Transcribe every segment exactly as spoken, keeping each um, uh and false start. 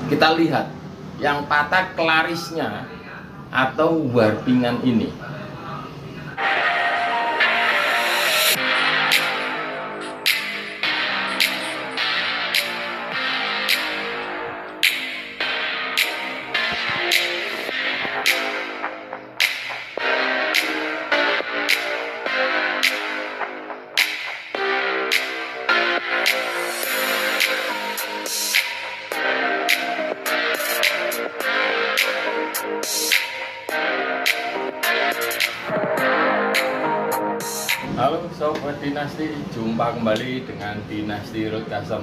Kita lihat yang patah klarisnya atau warpingan ini. Halo Sobat Dinasti, jumpa kembali dengan Dinasti Road Custom.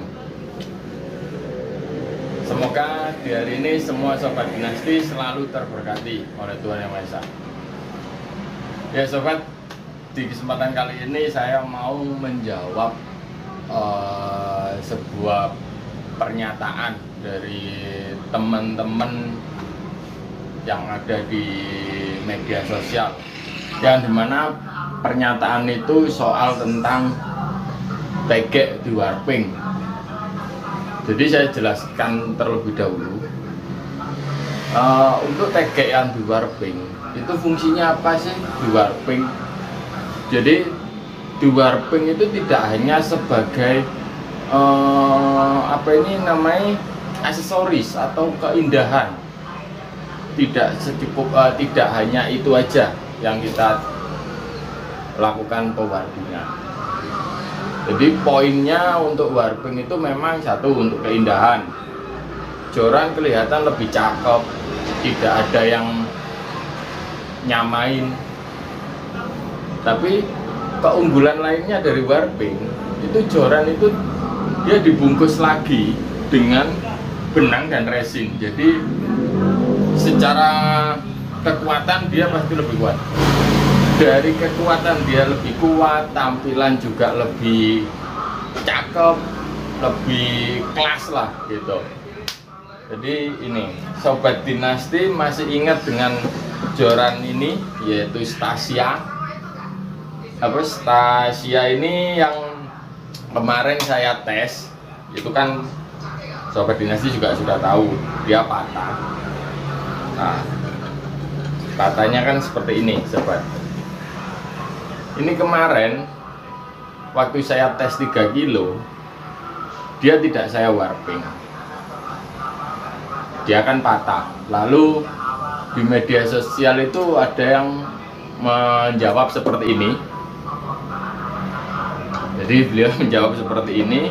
Semoga di hari ini semua Sobat Dinasti selalu terberkati oleh Tuhan Yang Maha Esa. Ya Sobat, di kesempatan kali ini saya mau menjawab uh, sebuah pernyataan dari teman-teman yang ada di media sosial, yang dimana pernyataan itu soal tentang tegek di warping. Jadi saya jelaskan terlebih dahulu, uh, untuk tegek yang di warping itu fungsinya apa sih di warping? Jadi di warping itu tidak hanya sebagai uh, apa ini namanya aksesoris atau keindahan, tidak secukup uh, tidak hanya itu aja yang kita lakukan pewarpingan. Jadi poinnya untuk warping itu memang satu, untuk keindahan, joran kelihatan lebih cakep, tidak ada yang nyamain. Tapi keunggulan lainnya dari warping itu joran itu dia dibungkus lagi dengan benang dan resin. Jadi secara kekuatan dia pasti lebih kuat. Dari kekuatan dia lebih kuat, tampilan juga lebih cakep, lebih kelas lah gitu. Jadi ini Sobat Dinasti masih ingat dengan joran ini, yaitu Stasia. Apa Stasia ini yang kemarin saya tes, itu kan Sobat Dinasti juga sudah tahu dia patah. Nah, patahnya kan seperti ini Sobat. Ini kemarin waktu saya tes tiga kilo, dia tidak saya warping, dia kan patah. Lalu di media sosial itu ada yang menjawab seperti ini. Jadi beliau menjawab seperti ini,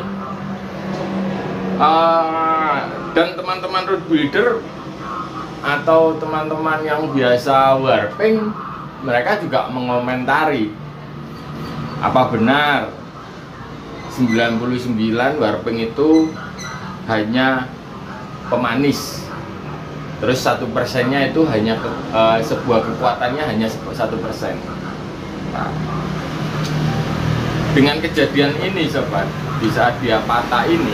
uh, dan teman-teman road builder atau teman-teman yang biasa warping, mereka juga mengomentari, apa benar sembilan puluh sembilan warping itu hanya pemanis, terus satu persennya itu hanya ke, uh, sebuah kekuatannya hanya satu persen. Nah, dengan kejadian ini Sobat, di saat dia patah ini,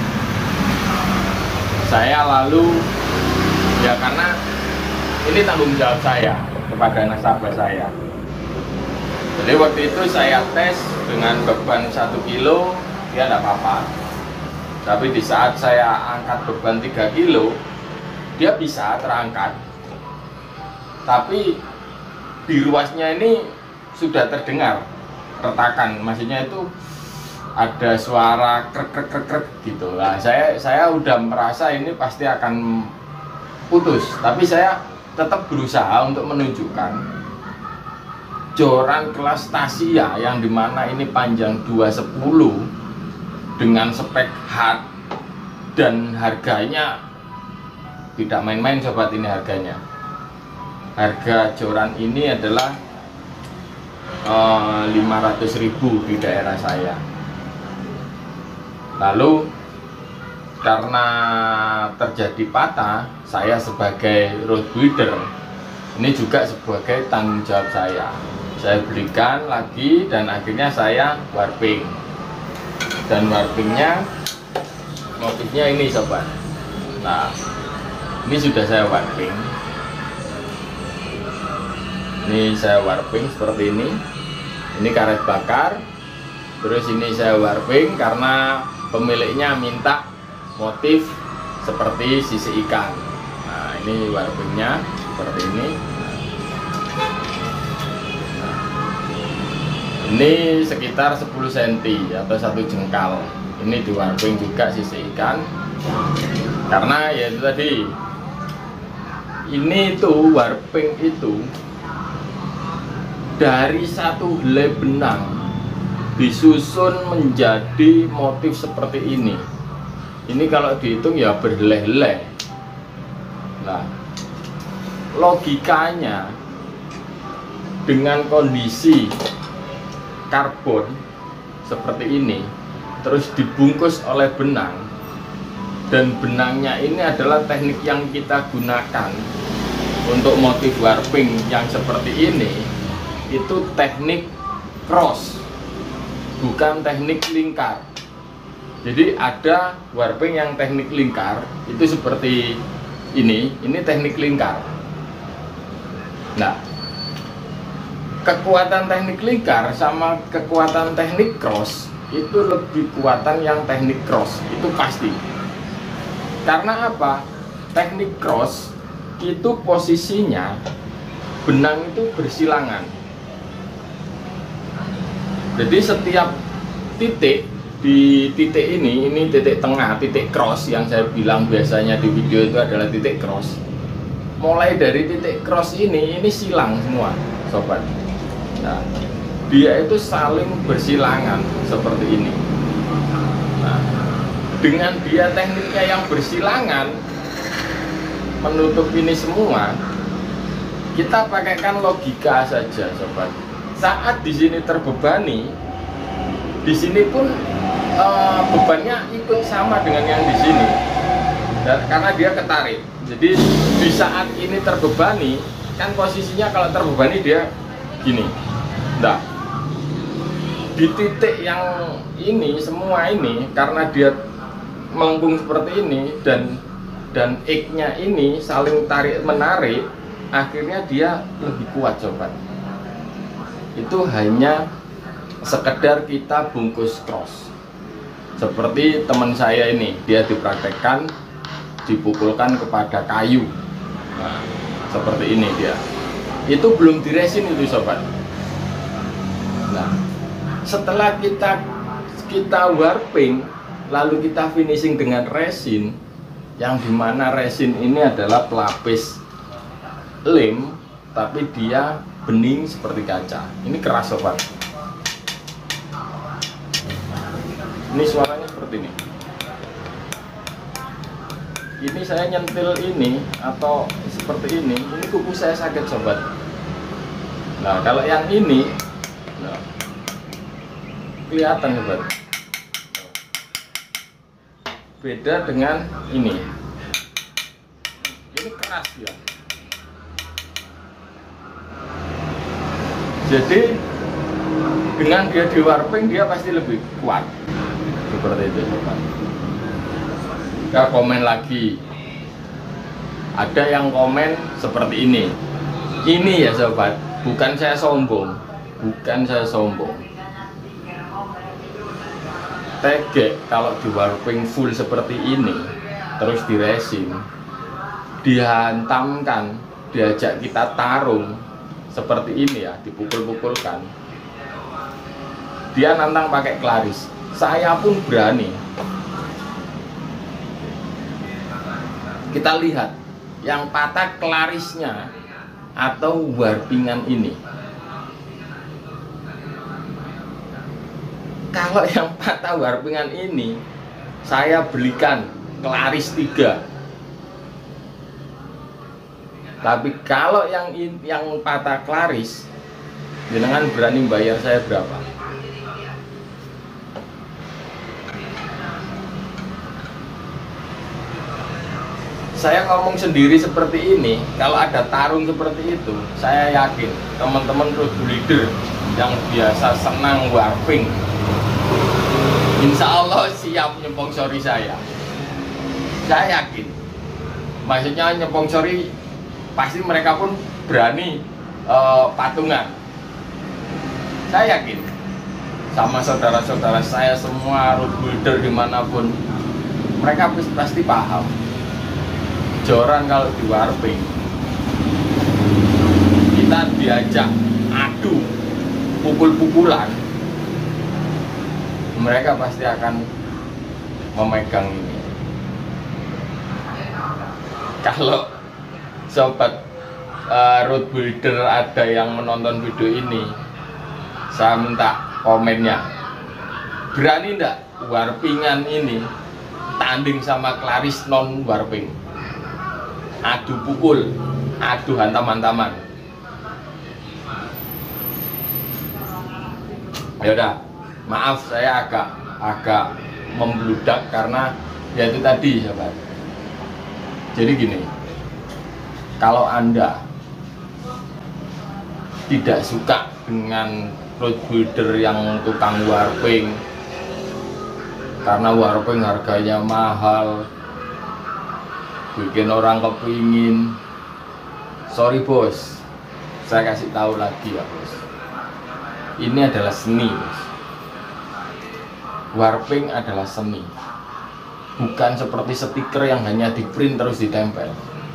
saya lalu ya karena ini tanggung jawab saya kepada nasabah saya. Jadi waktu itu saya tes dengan beban satu kilo, dia tidak apa-apa. Tapi di saat saya angkat beban tiga kilo, dia bisa terangkat. Tapi di ruasnya ini sudah terdengar retakan, maksudnya itu ada suara krek krek krek krek gitu. Nah, saya saya udah merasa ini pasti akan putus, tapi saya tetap berusaha untuk menunjukkan joran kelas Stasia yang dimana ini panjang dua sepuluh dengan spek hard dan harganya tidak main-main Sobat. Ini harganya, harga joran ini adalah uh, lima ratus ribu di daerah saya. Lalu karena terjadi patah, saya sebagai road builder ini juga sebagai tanggung jawab saya. Saya belikan lagi dan akhirnya saya warping. Dan warpingnya motifnya ini Sobat. Nah, ini sudah saya warping. Ini saya warping seperti ini. Ini karet bakar. Terus ini saya warping karena pemiliknya minta motif seperti sisi ikan. Nah, ini warpingnya seperti ini. Nah, ini sekitar sepuluh sentimeter atau satu jengkal. Ini di warping juga sisi ikan. Karena ya itu tadi, ini tuh warping itu dari satu helai benang disusun menjadi motif seperti ini. Ini kalau dihitung ya berhelai-helai. Nah, logikanya dengan kondisi karbon seperti ini, terus dibungkus oleh benang, dan benangnya ini adalah teknik yang kita gunakan untuk motif warping yang seperti ini, itu teknik cross, bukan teknik lingkar. Jadi ada warping yang teknik lingkar, itu seperti ini, ini teknik lingkar. Nah, kekuatan teknik lingkar sama kekuatan teknik cross itu lebih kuatan yang teknik cross, itu pasti. Karena apa? Teknik cross itu posisinya benang itu bersilangan. Jadi setiap titik di titik ini, ini titik tengah, titik cross yang saya bilang biasanya di video itu adalah titik cross. Mulai dari titik cross ini, ini silang semua, sobat. Nah, dia itu saling bersilangan seperti ini. Nah, dengan dia tekniknya yang bersilangan menutup ini semua, kita pakaikan logika saja, sobat. Saat di sini terbebani, di sini pun e, bebannya ikut sama dengan yang di sini, dan karena dia ketarik. Jadi di saat ini terbebani, kan posisinya kalau terbebani dia gini. Nah, di titik yang ini semua ini karena dia melengkung seperti ini dan dan X-nya ini saling tarik menarik, akhirnya dia lebih kuat, sobat. Itu hanya sekedar kita bungkus cross. Seperti teman saya ini, dia dipraktekkan dipukulkan kepada kayu. Nah, seperti ini dia. Itu belum diresin itu, sobat. Nah, setelah kita kita warping, lalu kita finishing dengan resin, yang dimana resin ini adalah pelapis lem, tapi dia bening seperti kaca. Ini keras, sobat. Ini suaranya seperti ini. Ini saya nyentil ini atau seperti ini, ini kuku saya sakit, sobat. Nah, kalau yang ini, nah, kelihatan, sobat. Beda dengan ini. Ini keras ya. Jadi dengan dia di warping, dia pasti lebih kuat. Seperti itu, sobat. Kita komen lagi. Ada yang komen seperti ini. Ini ya, sobat, bukan saya sombong, bukan saya sombong. Tegek kalau di warping full seperti ini, terus di resin, dihantamkan, diajak kita tarung seperti ini ya, dipukul-pukulkan, dia nantang pakai klaris. Saya pun berani. Kita lihat yang patah klarisnya atau warpingan ini. Kalau yang patah warpingan ini, saya belikan klaris tiga. Tapi kalau yang yang patah klaris, jenengan berani bayar saya berapa? Saya ngomong sendiri seperti ini, kalau ada tarung seperti itu, saya yakin teman-teman road leader yang biasa senang warping, insya Allah siap nyepongsori saya. Saya yakin. Maksudnya nyepongsori, pasti mereka pun berani uh, patungan. Saya yakin. Sama saudara-saudara saya semua road builder dimanapun, mereka pasti paham. joran kalau di warping kita diajak adu pukul-pukulan, mereka pasti akan memegang ini. Kalau sobat uh, road builder ada yang menonton video ini, saya minta komennya, berani ndak warpingan ini tanding sama Claris non warping, adu pukul, adu hantam-hantaman. Ya udah, maaf saya agak agak membludak karena ya itu tadi sahabat. Jadi gini, kalau Anda tidak suka dengan road builder yang tukang warping karena warping harganya mahal, bikin orang kepingin, sorry bos, saya kasih tahu lagi ya bos, ini adalah seni bos. Warping adalah seni, bukan seperti stiker yang hanya di print terus ditempel.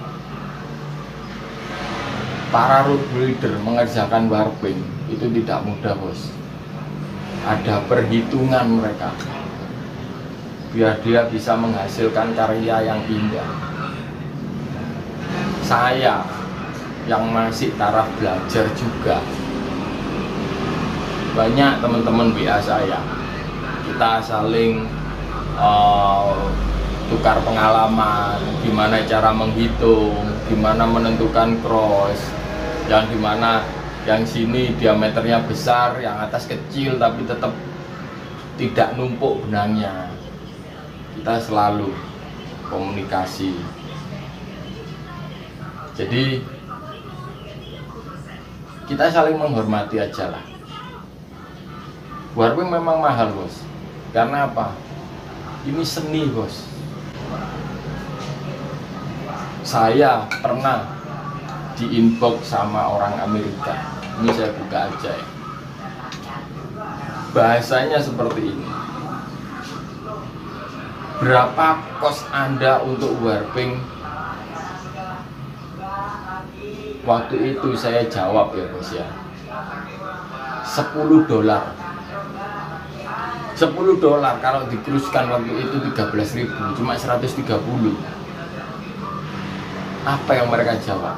Para road builder mengerjakan warping itu tidak mudah bos, ada perhitungan mereka biar dia bisa menghasilkan karya yang indah. Saya yang masih taraf belajar juga, banyak teman-teman W A saya, kita saling uh, tukar pengalaman, gimana cara menghitung, gimana menentukan cross, yang dimana yang sini diameternya besar, yang atas kecil tapi tetap tidak numpuk benangnya. Kita selalu komunikasi. Jadi kita saling menghormati aja lah. Warping memang mahal bos, karena apa? Ini seni bos. Saya pernah di inbox sama orang Amerika, ini saya buka aja ya, bahasanya seperti ini, berapa kos Anda untuk warping? Waktu itu saya jawab ya bos ya, sepuluh dolar. sepuluh dolar kalau dikuruskan waktu itu tiga belas ribu, cuma seratus tiga puluh. Apa yang mereka jawab?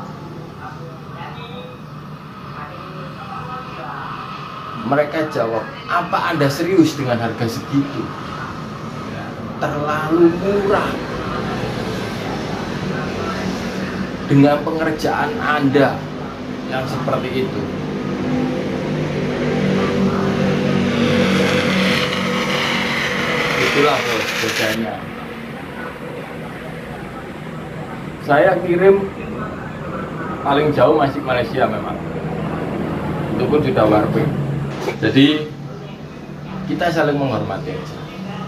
Mereka jawab, apa Anda serius dengan harga segitu? Terlalu murah. Dengan pengerjaan Anda yang seperti itu. Itulah bos bedanya. Saya kirim paling jauh masih Malaysia memang, itu pun sudah warping. Jadi kita saling menghormati aja.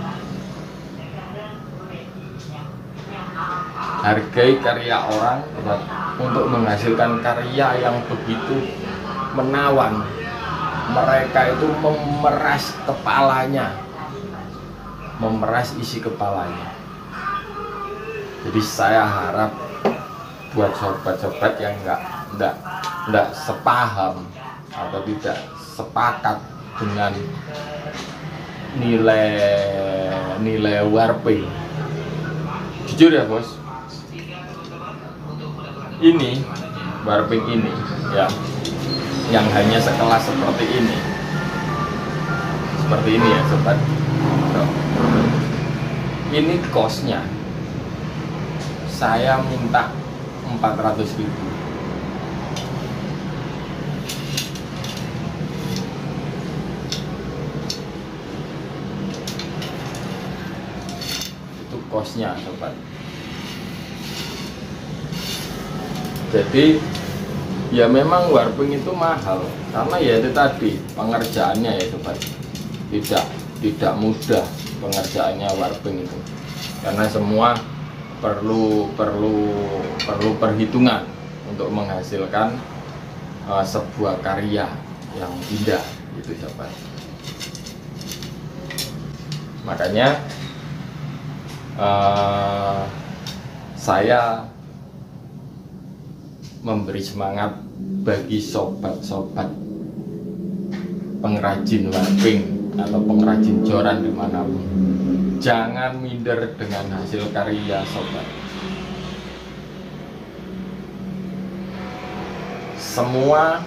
Hargai karya orang untuk menghasilkan karya yang begitu menawan. Mereka itu memeras kepalanya, memeras isi kepalanya. Jadi saya harap buat sobat-sobat yang enggak enggak enggak sepaham atau tidak sepakat dengan nilai nilai warping, jujur ya bos, ini warping ini ya, yang hanya sekelas seperti ini, seperti ini ya sobat. Ini kosnya saya minta empat ratus ribu. Itu kosnya sobat. Jadi ya memang warping itu mahal karena ya itu tadi pengerjaannya ya sobat, tidak tidak mudah pengerjaannya warping itu, karena semua perlu perlu perlu perhitungan untuk menghasilkan uh, sebuah karya yang indah gitu sobat. Makanya uh, saya memberi semangat bagi sobat-sobat pengrajin warping atau pengrajin joran dimanapun. Jangan minder dengan hasil karya sobat. Semua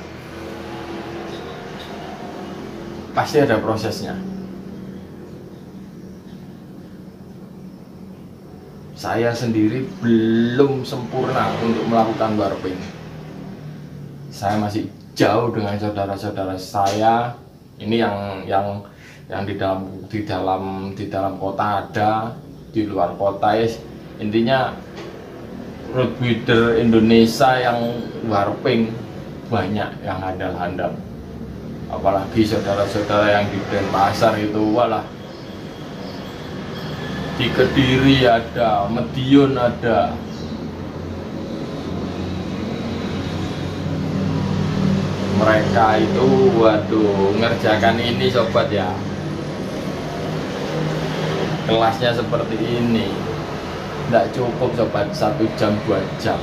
pasti ada prosesnya. Saya sendiri belum sempurna untuk melakukan warping. Saya masih jauh dengan saudara-saudara saya. Ini yang yang yang di dalam di dalam di dalam kota ada, di luar kota ya. Intinya road builder Indonesia yang warping banyak yang handal-handal. Apalagi saudara-saudara yang di Denpasar itu, walah, di Kediri ada, Medion ada. Mereka itu waduh ngerjakan ini sobat ya, kelasnya seperti ini. Tidak cukup sobat, satu jam dua jam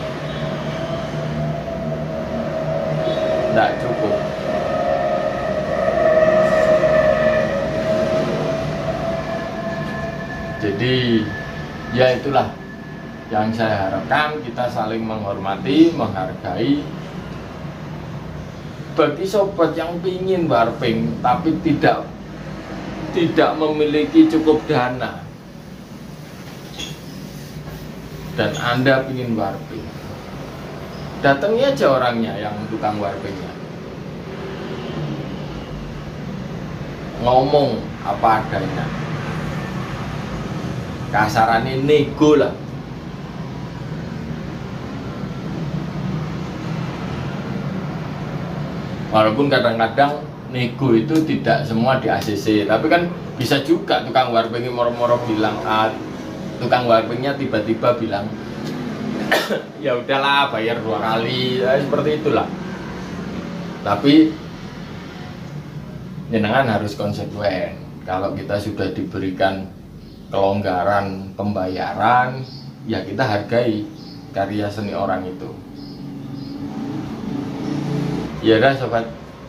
tidak cukup. Jadi ya itulah yang saya harapkan, kita saling menghormati, menghargai. Bagi sobat yang ingin warping tapi tidak tidak memiliki cukup dana dan Anda ingin warping, datangi aja orangnya yang tukang warpingnya, ngomong apa adanya, kasarannya nego lah. Walaupun kadang-kadang nego itu tidak semua di A C C, tapi kan bisa juga tukang warpingnya moro-moro bilang, ah, tukang warpingnya tiba-tiba bilang ya udahlah bayar dua kali, ya, seperti itulah. Tapi jenengan harus konsekuen. Kalau kita sudah diberikan kelonggaran pembayaran, ya kita hargai karya seni orang itu. Ya udah sobat,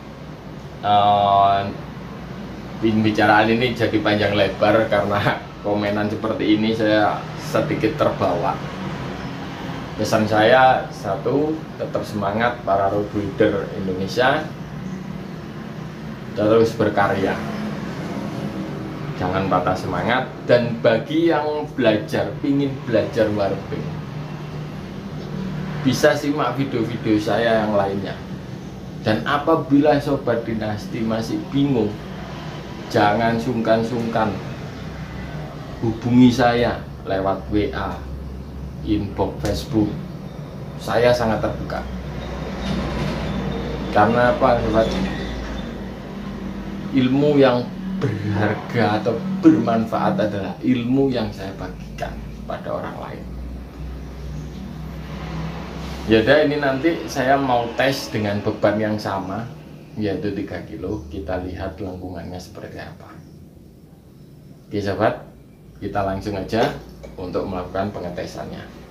uh, pembicaraan ini jadi panjang lebar karena komenan seperti ini saya sedikit terbawa. Pesan saya satu, tetap semangat para road builder Indonesia, terus berkarya, jangan patah semangat. Dan bagi yang belajar, ingin belajar warping, bisa simak video-video saya yang lainnya. Dan apabila sobat dinasti masih bingung, jangan sungkan-sungkan hubungi saya lewat W A, inbox Facebook. Saya sangat terbuka. Karena apa sobat? Ilmu yang berharga atau bermanfaat adalah ilmu yang saya bagikan pada orang lain. Yaudah, ini nanti saya mau tes dengan beban yang sama, yaitu tiga kilo. Kita lihat lengkungannya seperti apa. Oke sobat, kita langsung aja untuk melakukan pengetesannya.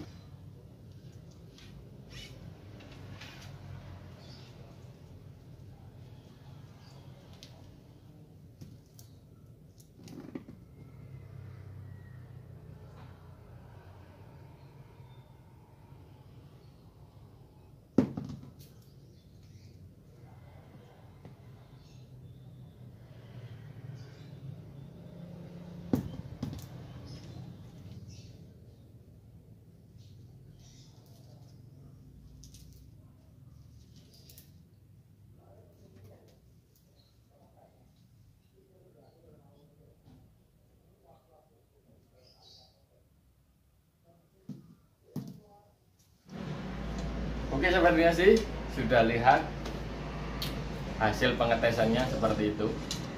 Oke sobat dinasti, sudah lihat hasil pengetesannya seperti itu.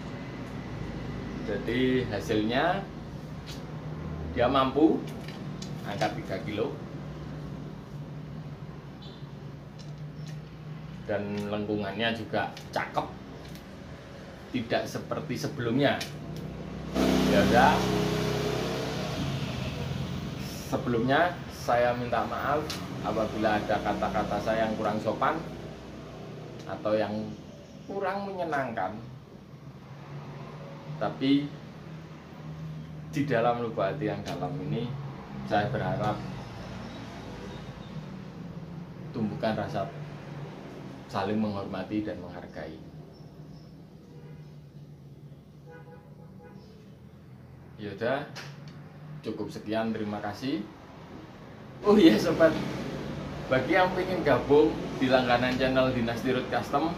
Jadi hasilnya dia mampu angkat tiga kilo dan lengkungannya juga cakep, tidak seperti sebelumnya. Ya udah, sebelumnya saya minta maaf apabila ada kata-kata saya yang kurang sopan atau yang kurang menyenangkan. Tapi di dalam lubuk hati yang dalam ini, saya berharap tumbuhkan rasa saling menghormati dan menghargai. Yaudah, cukup sekian, terima kasih. Oh iya sobat, bagi yang ingin gabung di langganan channel Dynasty Road Custom,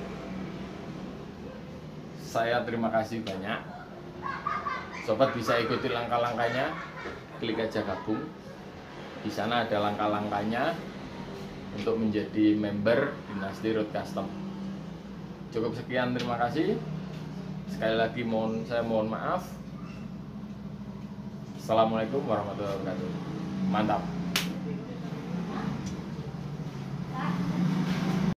saya terima kasih banyak. Sobat bisa ikuti langkah-langkahnya, klik aja gabung. Di sana ada langkah-langkahnya untuk menjadi member Dynasty Road Custom. Cukup sekian, terima kasih. Sekali lagi mohon saya mohon maaf. Assalamualaikum warahmatullahi wabarakatuh. Mantap.